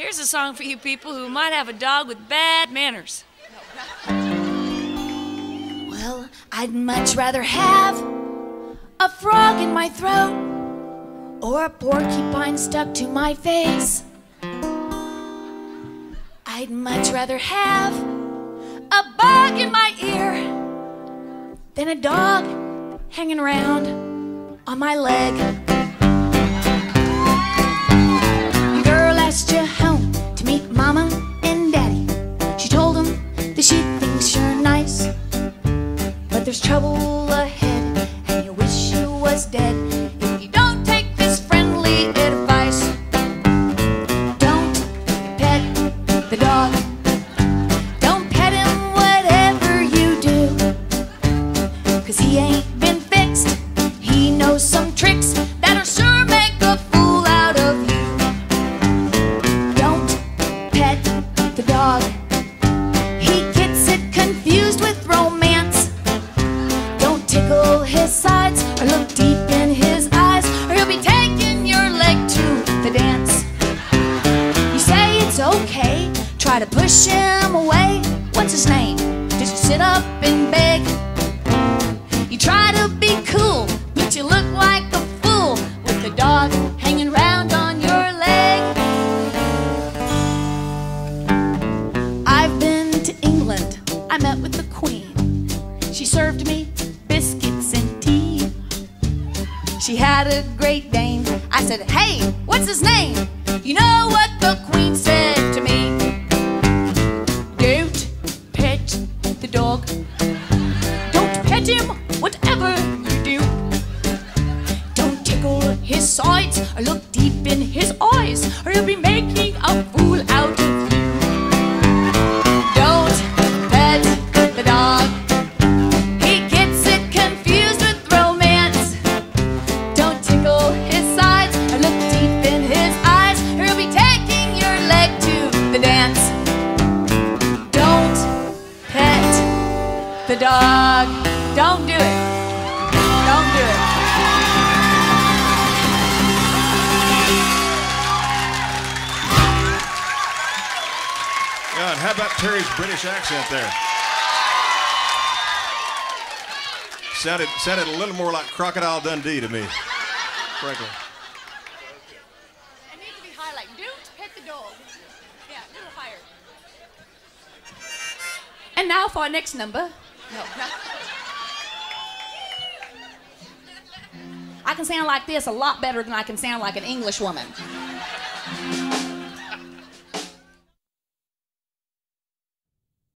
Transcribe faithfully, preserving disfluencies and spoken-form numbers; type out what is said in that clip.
Here's a song for you people who might have a dog with bad manners. Well, I'd much rather have a frog in my throat or a porcupine stuck to my face. I'd much rather have a bug in my ear than a dog hanging around on my leg. Your girl asked you home to meet Mama and Daddy. She told them that she thinks you're nice, but there's trouble ahead and you wish you was dead if you don't take this friendly advice. Don't pet the dog. Don't pet him whatever you do, 'cause he ain't been fixed. He knows some tricks that'll sure make a fool out of you. Don't pet the dog. He gets it confused with romance. Don't tickle his sides or look deep in his eyes, or he'll be taking your leg to the dance. You say it's okay, try to push him away. What's his name? Does he sit up and beg? You try to be cool, but you look like a fool with the dog hanging round on your leg. I've been to England. I met with the Queen. She served me biscuits and tea. She had a Great Dane. I said, hey, what's his name? You know what the Queen said to me? Don't pet the dog. Don't pet him, whatever you do. Don't tickle his sides or look deep in his eyes, or he'll be making a fool out of you. Don't pet the dog. He gets it confused with romance. Don't tickle his sides or look deep in his eyes, or he'll be taking your leg to the dance. Don't pet the dog. Don't do it. Don't do it. God, how about Terry's British accent there? Sounded, sounded a little more like Crocodile Dundee to me, frankly. I need to be highlighted. Don't pet the dog. Yeah, a little higher. And now for our next number. No. I can sound like this a lot better than I can sound like an English woman.